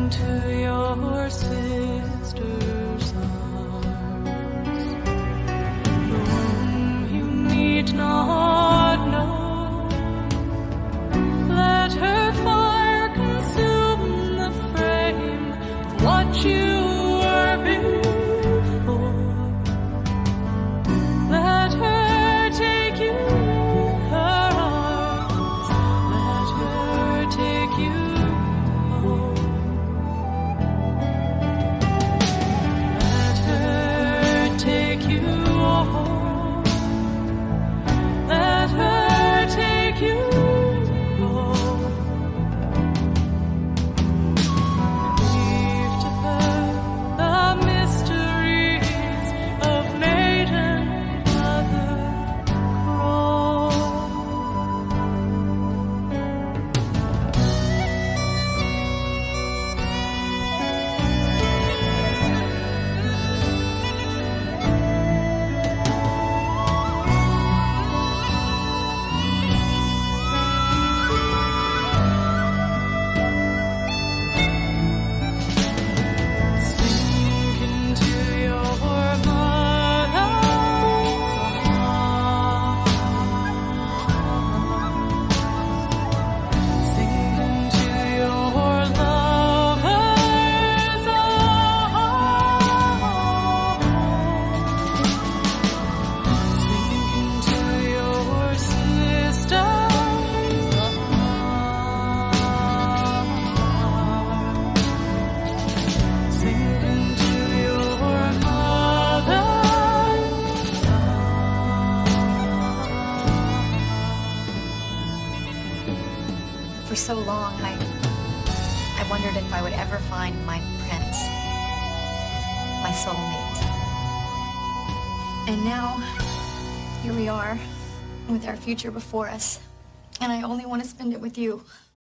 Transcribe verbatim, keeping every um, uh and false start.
into your sister's arms, whom you need not know. Let her fire consume the frame of what you were before. Let her take you in her arms. Let her take you home. Let her take you home. Let her take you home. Leave to her the mysteries of maiden mother crawl. Sink into your mother's arms. Sink into your lover's arms. Sink into your sister's arms. Sink into your mother's For so long, I, I wondered if I would ever find my prince, my soulmate. And now, here we are, with our future before us. And I only want to spend it with you.